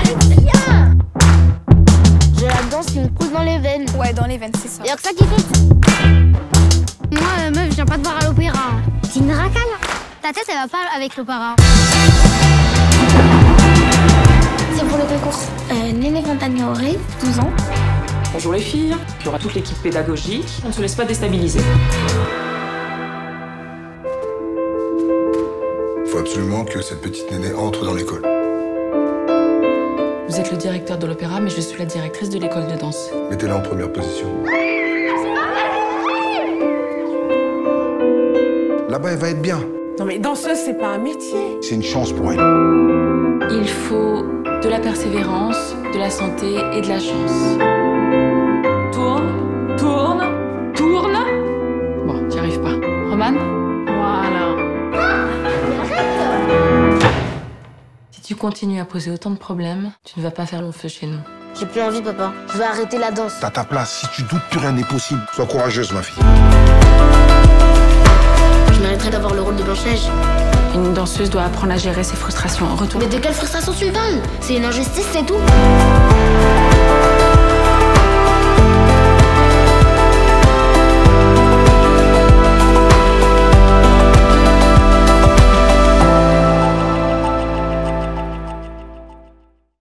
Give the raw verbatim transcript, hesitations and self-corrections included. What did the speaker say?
Viens. J'ai la danse qui me coule dans les veines. Ouais, dans les veines, c'est ça. Y'a que ça qui compte. Moi, euh, meuf, je viens pas te voir à l'opéra. C'est une racale. Ta tête, elle va pas avec l'opéra. C'est pour le concours. Euh, Néné Fontagnoré, douze ans. Bonjour les filles, il y aura toute l'équipe pédagogique, on ne se laisse pas déstabiliser. Il faut absolument que cette petite Néné entre dans l'école. Vous êtes le directeur de l'opéra, mais je suis la directrice de l'école de danse. Mettez-la en première position. Là-bas, elle va être bien. Non mais danseuse, c'est pas un métier. C'est une chance pour elle. Il faut de la persévérance, de la santé et de la chance. Tourne, tourne, tourne. Bon, t'y arrives pas. Roman? Voilà. Si tu continues à poser autant de problèmes, tu ne vas pas faire long feu chez nous. J'ai plus envie, papa. Je vais arrêter la danse. T'as ta place. Si tu doutes, plus rien n'est possible. Sois courageuse, ma fille. Je mériterais d'avoir le rôle de Blanche-Neige. Une danseuse doit apprendre à gérer ses frustrations en retour. Mais de quelle frustration tu parles? C'est une injustice, c'est tout.